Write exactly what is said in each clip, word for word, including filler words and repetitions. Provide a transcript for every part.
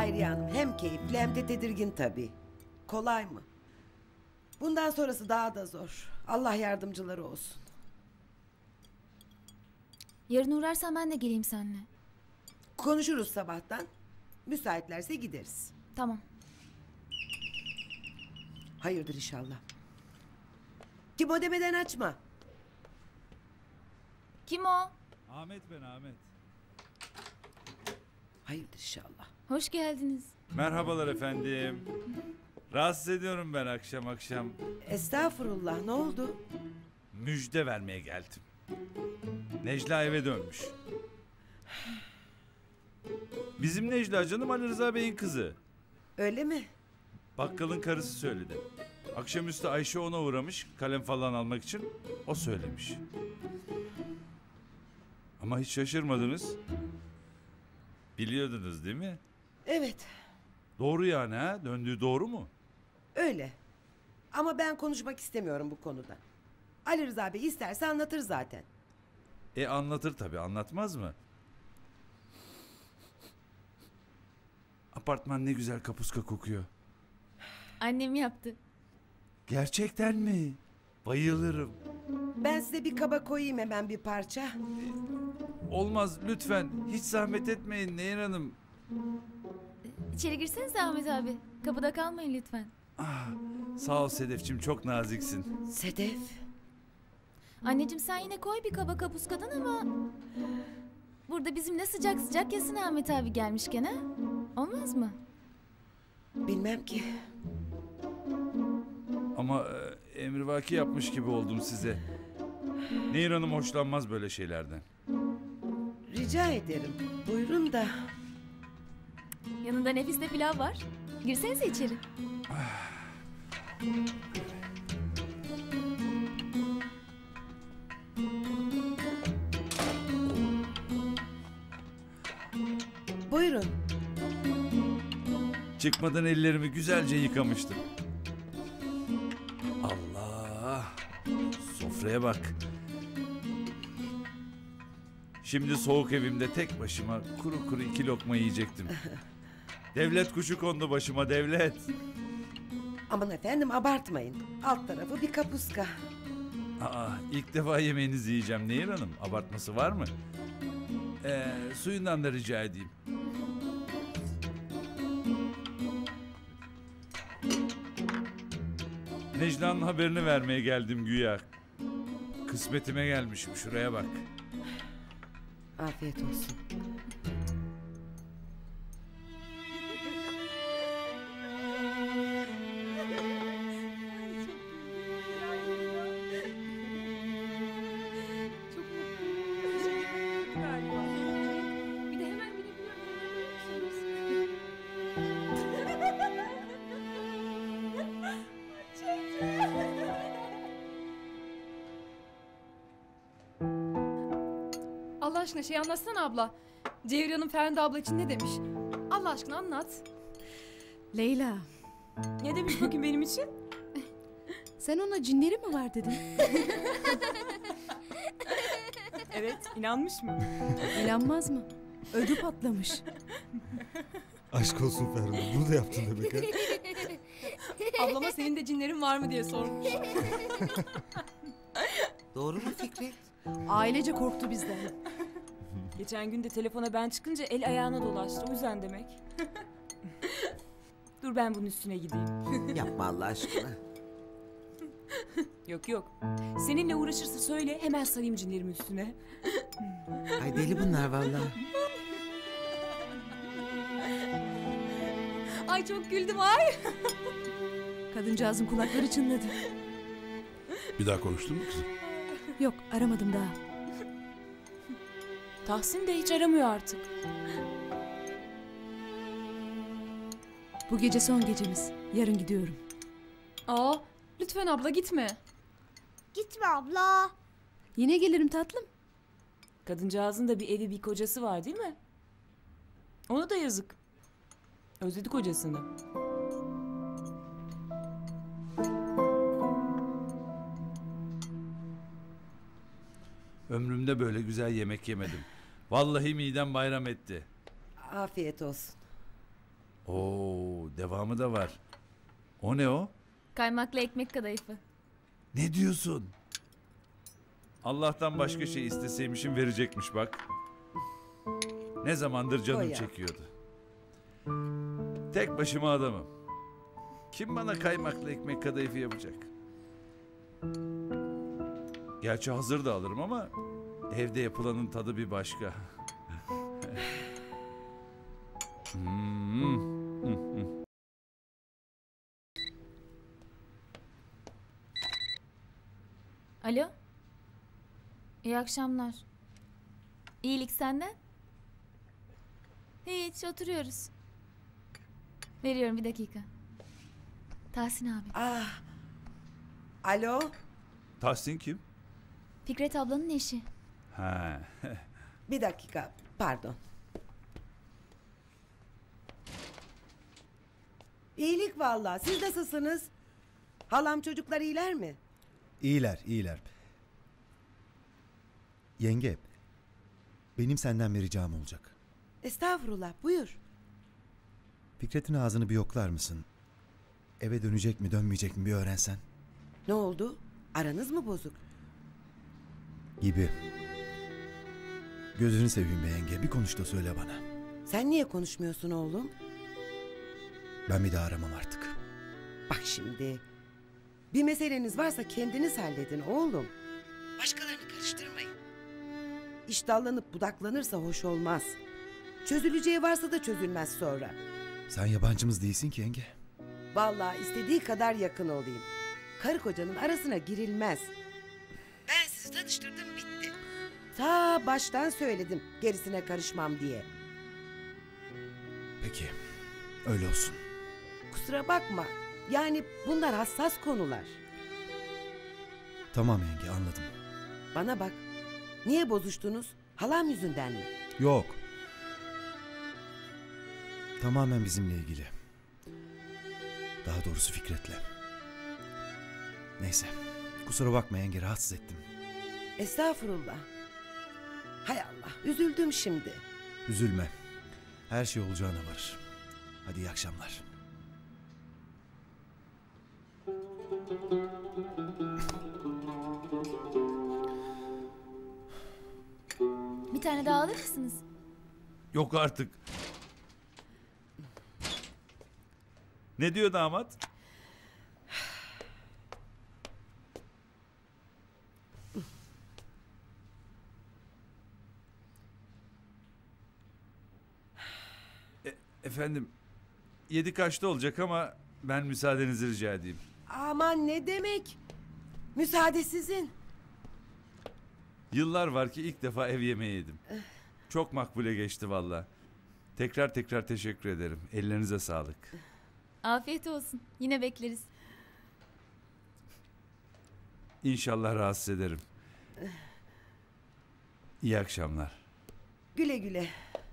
Hayriye Hanım hem keyifli hem de tedirgin tabii. Kolay mı? Bundan sonrası daha da zor. Allah yardımcıları olsun. Yarın uğrarsan ben de geleyim seninle. Konuşuruz sabahtan. Müsaitlerse gideriz. Tamam. Hayırdır inşallah. Kim o demeden açma. Kim o? Ahmet ben Ahmet. Hayırdır inşallah. Hoş geldiniz. Merhabalar efendim. Rahatsız ediyorum ben akşam akşam. Estağfurullah, ne oldu? Müjde vermeye geldim. Necla eve dönmüş. Bizim Necla canım, Ali Rıza Bey'in kızı. Öyle mi? Bakkalın karısı söyledi. Akşamüstü Ayşe ona uğramış kalem falan almak için. O söylemiş. Ama hiç şaşırmadınız. Biliyordunuz değil mi? Evet, Doğru yani ha? Döndüğü doğru mu? öyle. Ama ben konuşmak istemiyorum bu konuda. Ali Rıza Bey isterse anlatır zaten. E anlatır tabii, anlatmaz mı? Apartman ne güzel kapuska kokuyor. Annem yaptı. Gerçekten mi? Bayılırım. Ben size bir kaba koyayım hemen bir parça. Olmaz lütfen. Hiç zahmet etmeyin Nehir Hanım. İçeri girsenize Ahmet abi. Kapıda kalmayın lütfen. Sağ ol Sedefciğim, çok naziksin. Sedef. Anneciğim sen yine koy bir kaba kapuskadan ama... Burada bizimle sıcak sıcak yesin Ahmet abi gelmişken ha? Olmaz mı? Bilmem ki. Ama e, emrivaki yapmış gibi oldum size. Nehir Hanım hoşlanmaz böyle şeylerden. Rica ederim. Buyurun da. Yanında nefis de pilav var. Girsenize içeri. Buyurun. Çıkmadan ellerimi güzelce yıkamıştım. Allah! Sofraya bak. Şimdi soğuk evimde tek başıma kuru kuru iki lokma yiyecektim. Devlet kuşu kondu başıma, devlet. Aman efendim abartmayın. Alt tarafı bir kapuska. Aa, ilk defa yemeğinizi yiyeceğim Nehir Hanım. Abartması var mı? Ee, suyundan da rica edeyim. Necla'nın haberini vermeye geldim güya. Kısmetime gelmişim, şuraya bak. Afiyet olsun. Bir de hemen Allah aşkına şey anlatsana abla. Cevriye Hanım Ferhunde abla için ne demiş? Allah aşkına anlat. Leyla, Ne demiş bakayım benim için? sen ona cinleri mi var dedin? Evet, inanmış mı? İnanmaz mı? Ödü patlamış. Aşk olsun Ferhunde, bunu da yaptın demek ha. Ablama senin de cinlerin var mı diye sormuş. Doğru mu Fikret? Ailece korktu bizden. Geçen gün de telefona ben çıkınca el ayağına dolaştı. O yüzden demek. Dur ben bunun üstüne gideyim. Yapma Allah aşkına. Yok yok. Seninle uğraşırsa söyle hemen sarayım cinlerimi üstüne. Ay deli bunlar vallahi. Ay çok güldüm ay. Kadıncağızın kulakları çınladı. Bir daha konuştun mu kızım? Yok, aramadım daha. Tahsin de hiç aramıyor artık. Bu gece son gecemiz. Yarın gidiyorum. Aa, lütfen abla gitme. Gitme abla. Yine gelirim tatlım. Kadıncağızın da bir evi bir kocası var değil mi? Ona da yazık. Özledi kocasını. Ömrümde böyle güzel yemek yemedim. Vallahi midem bayram etti. Afiyet olsun. Oo, devamı da var. O ne o? Kaymaklı ekmek kadayıfı. Ne diyorsun? Allah'tan başka şey isteseymişim verecekmiş bak. Ne zamandır O canım ya. çekiyordu. Tek başıma adamım. Kim bana kaymaklı ekmek kadayıfı yapacak? Gerçi hazır da alırım ama evde yapılanın tadı bir başka. Hmm. Alo. İyi akşamlar. İyilik senden? Hiç oturuyoruz. Veriyorum bir dakika. Tahsin abi. Ah. Alo. Tahsin kim? Fikret ablanın eşi. Ha. Bir dakika. Pardon. İyilik vallahi. Siz nasılsınız? Halam çocuklar iyiler mi? İyiler, iyiler. Yenge, benim senden bir ricam olacak. Estağfurullah. Buyur. Fikret'in ağzını bir yoklar mısın? Eve dönecek mi, dönmeyecek mi bir öğrensen. Ne oldu? Aranız mı bozuk? Gibi. Gözünü seveyim be yenge, bir konuş da söyle bana. Sen niye konuşmuyorsun oğlum? Ben bir daha aramam artık. Bak şimdi. Bir meseleniz varsa kendiniz halledin oğlum. Başkalarını karıştırmayın. İş dallanıp budaklanırsa hoş olmaz. Çözüleceği varsa da çözülmez sonra. Sen yabancımız değilsin ki yenge. Vallahi istediği kadar yakın olayım. Karı kocanın arasına girilmez. Ben sizi tanıştırdım bitti. Ta baştan söyledim gerisine karışmam diye. Peki, öyle olsun. Kusura bakma. Yani bunlar hassas konular. Tamam yenge, anladım. Bana bak. Niye bozuştunuz? Halam yüzünden mi? Yok. Tamamen bizimle ilgili. Daha doğrusu Fikret'le. Neyse. Kusura bakma yenge, rahatsız ettim. Estağfurullah. Hay Allah, üzüldüm şimdi. Üzülme. Her şey olacağına varır. Hadi iyi akşamlar. Bir tane daha alır mısınız? Yok artık. Ne diyor damat? E- efendim, yedi kaçta olacak ama ben müsaadenizi rica edeyim. Aman ne demek? Müsaade sizin. Yıllar var ki ilk defa ev yemeği yedim. Çok makbule geçti valla. Tekrar tekrar teşekkür ederim. Ellerinize sağlık. Afiyet olsun. Yine bekleriz. İnşallah rahatsız ederim. İyi akşamlar. Güle güle.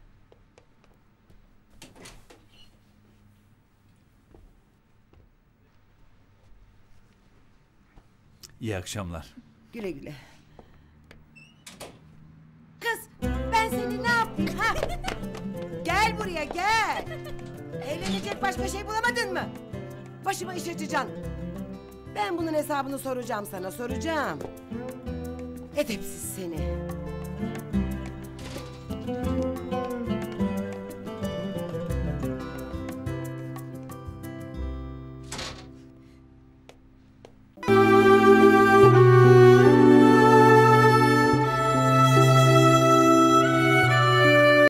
İyi akşamlar. Güle güle. Kız ben seni ne yapayım ha? Gel buraya gel. Eğlenecek başka şey bulamadın mı? Başıma iş açacaksın. Ben bunun hesabını soracağım sana soracağım. Edepsiz seni.